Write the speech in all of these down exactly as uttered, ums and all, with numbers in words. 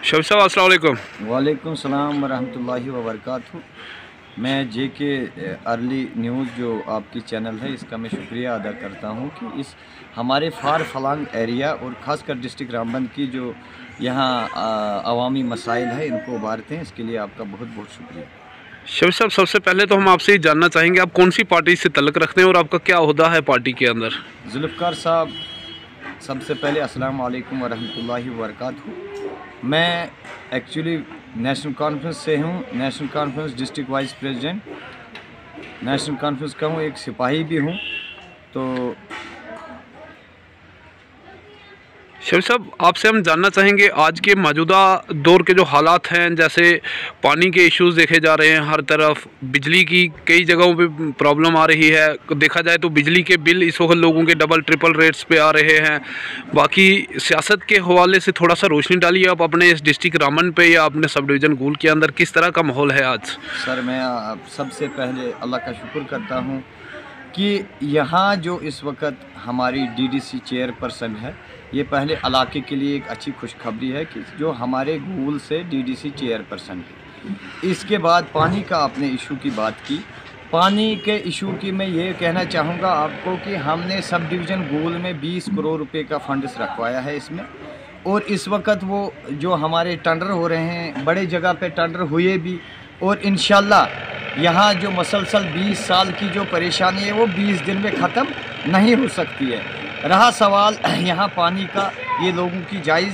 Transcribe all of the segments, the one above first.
शफी साहब अस्सलाम वालेकुम। वालेकुम सलाम वरहमतुल्लाहि वबरकातुहू। मैं जे के अर्ली न्यूज़ जो आपकी चैनल है इसका मैं शुक्रिया अदा करता हूँ कि इस हमारे फार फलांग एरिया और ख़ासकर डिस्ट्रिक्ट रामबन की जो यहाँ अवामी मसाइल है इनको उभारते हैं, इसके लिए आपका बहुत बहुत शुक्रिया। शफी साहब, सबसे पहले तो हम आपसे जानना चाहेंगे आप कौन सी पार्टी से तल्लुक़ रखते हैं और आपका क्या ओहदा है पार्टी के अंदर। जुल्फ़िकार साहब, सबसे पहले अस्सलाम वालेकुम वरहमतुल्लाहि वबरकातुहू। मैं एक्चुअली नेशनल कॉन्फ्रेंस से हूँ, National Conference district vice president, National Conference का हूँ, एक सिपाही भी हूँ। तो शफी साहब, आपसे हम जानना चाहेंगे आज के मौजूदा दौर के जो हालात हैं, जैसे पानी के इश्यूज़ देखे जा रहे हैं हर तरफ, बिजली की कई जगहों पे प्रॉब्लम आ रही है। देखा जाए तो बिजली के बिल इस वक्त लोगों के डबल ट्रिपल रेट्स पे आ रहे हैं। बाकी सियासत के हवाले से थोड़ा सा रोशनी डालिए आप अपने इस डिस्ट्रिक्ट रामबन पे या अपने सब डिवीज़न गूल के अंदर किस तरह का माहौल है आज। सर, मैं सबसे पहले अल्लाह का शुक्र करता हूँ कि यहाँ जो इस वक्त हमारी डीडीसी चेयरपर्सन है, ये पहले इलाके के लिए एक अच्छी खुशखबरी है कि जो हमारे गूल से डीडीसी चेयरपर्सन है। इसके बाद पानी का आपने इशू की बात की, पानी के इशू की मैं ये कहना चाहूँगा आपको कि हमने सब डिवीज़न गूल में बीस करोड़ रुपए का फंड्स रखवाया है इसमें। और इस वक्त वो जो हमारे टेंडर हो रहे हैं, बड़े जगह पे टेंडर हुए भी, और इंशाल्लाह यहाँ जो मसलसल बीस साल की जो परेशानी है वो बीस दिन में ख़त्म नहीं हो सकती है। रहा सवाल यहाँ पानी का, ये लोगों की जायज़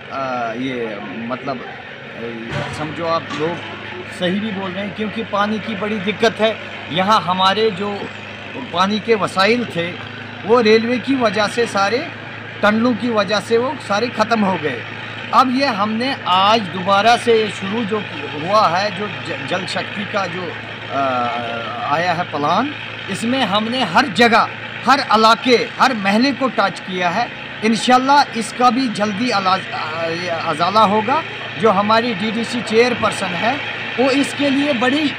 ये मतलब समझो आप लोग सही भी बोल रहे हैं, क्योंकि पानी की बड़ी दिक्कत है। यहाँ हमारे जो पानी के वसाइल थे वो रेलवे की वजह से, सारे टनलों की वजह से वो सारे ख़त्म हो गए। अब ये हमने आज दोबारा से शुरू जो हुआ है, जो जल शक्ति का जो आ, आया है प्लान, इसमें हमने हर जगह, हर इलाके, हर महल्ले को टच किया है। इंशाल्लाह इसका भी जल्दी अजाला होगा। जो हमारी डीडीसी चेयरपर्सन है वो इसके लिए बड़ी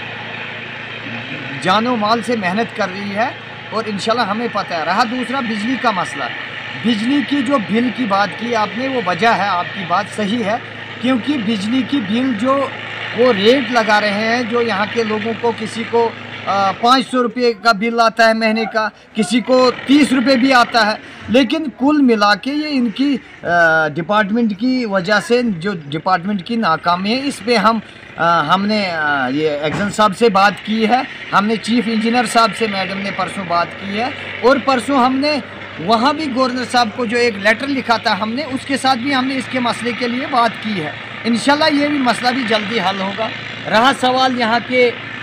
जानो माल से मेहनत कर रही है और इंशाल्लाह हमें पता है। रहा दूसरा बिजली का मसला, बिजली की जो बिल की बात की आपने, वो वजह है, आपकी बात सही है, क्योंकि बिजली की बिल जो वो रेट लगा रहे हैं, जो यहाँ के लोगों को, किसी को पाँच सौ रुपये का बिल आता है महीने का, किसी को तीस रुपये भी आता है, लेकिन कुल मिला के ये इनकी डिपार्टमेंट की वजह से, जो डिपार्टमेंट की नाकामी है, इस पे हम आ, हमने आ, ये एक्जन साहब से बात की है, हमने चीफ इंजीनियर साहब से मैडम ने परसों बात की है, और परसों हमने वहाँ भी गवर्नर साहब को जो एक लेटर लिखा था हमने, उसके साथ भी हमने इसके मसले के लिए बात की है। इंशाल्लाह ये भी मसला भी जल्दी हल होगा। रहा सवाल यहाँ के,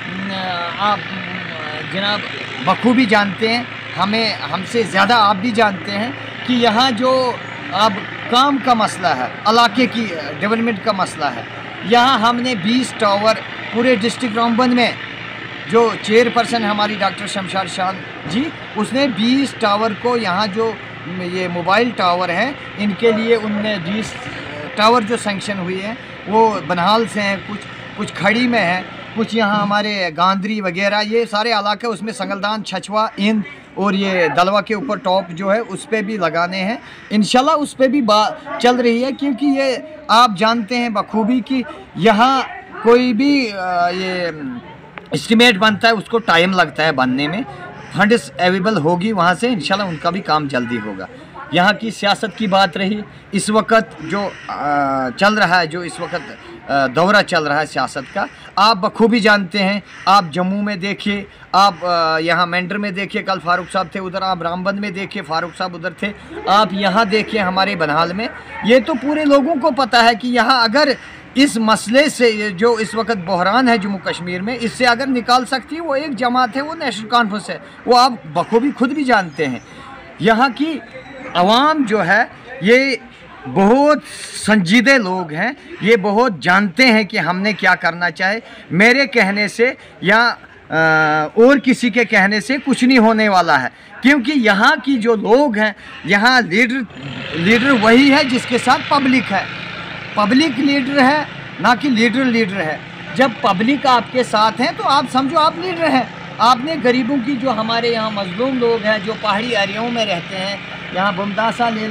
आप जनाब बखूबी जानते हैं, हमें हमसे ज़्यादा आप भी जानते हैं कि यहाँ जो अब काम का मसला है, इलाके की डेवलपमेंट का मसला है, यहाँ हमने बीस टावर पूरे डिस्ट्रिक्ट रामबन में, जो चेयरपर्सन हमारी डॉक्टर शमशाद शाह जी, उसने बीस टावर को, यहाँ जो ये मोबाइल टावर हैं, इनके लिए उनने बीस टावर जो सैंक्शन हुई हैं वो बनहाल से हैं, कुछ कुछ खड़ी में है, कुछ यहाँ हमारे गांधरी वगैरह, ये सारे इलाके, उसमें संगलदान, छछवा, इंद और ये दलवा के ऊपर टॉप जो है उस पर भी लगाने हैं। इंशाल्लाह उस पर भी बात चल रही है, क्योंकि ये आप जानते हैं बखूबी कि यहाँ कोई भी ये एस्टिमेट बनता है उसको टाइम लगता है बनने में। फंड्स अवेलेबल होगी वहाँ से, इंशाल्लाह उनका भी काम जल्दी होगा। यहाँ की सियासत की बात रही, इस वक्त जो आ, चल रहा है, जो इस वक्त आ, दौरा चल रहा है सियासत का, आप बखूबी जानते हैं। आप जम्मू में देखिए, आप आ, यहाँ मेंढर में देखिए, कल फारूक साहब थे उधर, आप रामबन में देखिए, फारूक साहब उधर थे, आप यहाँ देखिए हमारे बनहाल में। ये तो पूरे लोगों को पता है कि यहाँ अगर इस मसले से, जो इस वक्त बहरान है जम्मू कश्मीर में, इससे अगर निकाल सकती है वो एक जमात है, वो नेशनल कॉन्फ्रेंस है। वो आप बखूबी खुद भी जानते हैं। यहाँ की आवाम जो है ये बहुत संजीदे लोग हैं, ये बहुत जानते हैं कि हमने क्या करना चाहे। मेरे कहने से या आ, और किसी के कहने से कुछ नहीं होने वाला है, क्योंकि यहाँ की जो लोग हैं, यहाँ लीडर लीडर वही है जिसके साथ पब्लिक है। पब्लिक लीडर है, ना कि लीडर लीडर है। जब पब्लिक आपके साथ हैं तो आप समझो आप लीडर हैं। आपने गरीबों की, जो हमारे यहाँ मजलूम लोग हैं, जो पहाड़ी एरियाओं में रहते हैं, यहाँ बुमदासा ले लो,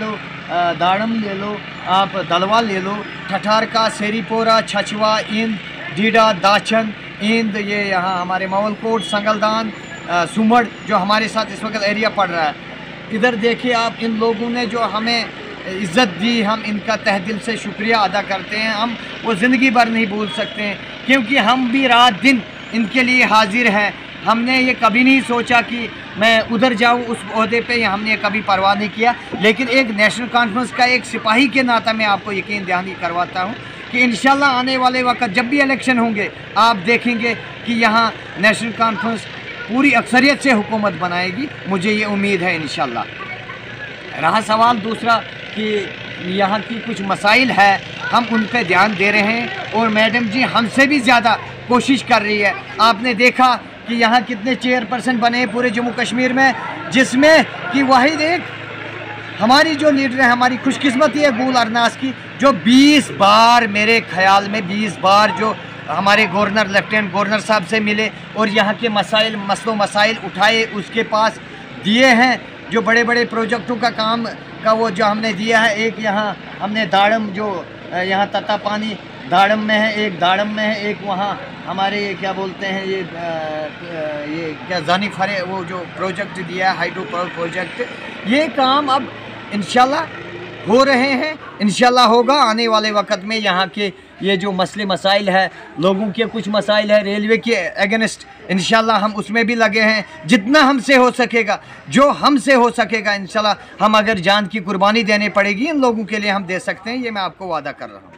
दाड़म ले लो, आप दलवा ले लो, ठठारका, सेरीपोरा, छछवा, इंद, डीडा, दाचन, इंद, ये यहाँ हमारे मवलकोट, संगलदान, सुमड़ जो हमारे साथ इस वक्त एरिया पड़ रहा है। इधर देखिए आप, इन लोगों ने जो हमें इज़्ज़त दी, हम इनका तहे दिल से शुक्रिया अदा करते हैं। हम वो ज़िंदगी भर नहीं भूल सकते हैं, क्योंकि हम भी रात दिन इनके लिए हाजिर हैं। हमने ये कभी नहीं सोचा कि मैं उधर जाऊं उस ओहदे पे, या हमने कभी परवाह नहीं किया। लेकिन एक नेशनल कॉन्फ्रेंस का एक सिपाही के नाता मैं आपको यकीन दहानी करवाता हूं कि इंशाल्लाह आने वाले वक्त जब भी इलेक्शन होंगे, आप देखेंगे कि यहाँ नेशनल कॉन्फ्रेंस पूरी अक्सरियत से हुकूमत बनाएगी। मुझे ये उम्मीद है इंशाल्लाह। रहा सवाल दूसरा कि यहाँ की कुछ मसाइल है, हम उन पे ध्यान दे रहे हैं, और मैडम जी हमसे भी ज़्यादा कोशिश कर रही है। आपने देखा कि यहाँ कितने चेयरपर्सन बने हैं पूरे जम्मू कश्मीर में, जिसमें कि वाहिद एक हमारी जो लीडर है, हमारी खुशकिस्मती है गुल अरनास की, जो बीस बार मेरे ख्याल में बीस बार जो हमारे गवर्नर, लेफ्टिनेंट गवर्नर साहब से मिले और यहाँ के मसाइल मसलों मसाइल उठाए, उसके पास दिए हैं। जो बड़े बड़े प्रोजेक्टों का काम का वो जो हमने दिया है, एक यहाँ हमने दाड़म जो यहाँ तता पानी दाड़म में है, एक दाड़म में है, एक वहाँ हमारे क्या बोलते हैं ये आ, ये क्या जानी फरे वो जो प्रोजेक्ट दिया है, हाइड्रो पावर प्रोजेक्ट, ये काम अब इंशाल्लाह हो रहे हैं, इंशाल्लाह होगा। आने वाले वक्त में यहाँ के ये जो मसले मसाइल है, लोगों के कुछ मसाइल है रेलवे के अगेंस्ट, इंशाल्लाह हम उसमें भी लगे हैं। जितना हमसे हो सकेगा, जो हमसे हो सकेगा इंशाल्लाह, हम अगर जान की कुर्बानी देनी पड़ेगी इन लोगों के लिए हम दे सकते हैं, ये मैं आपको वादा कर रहा हूँ।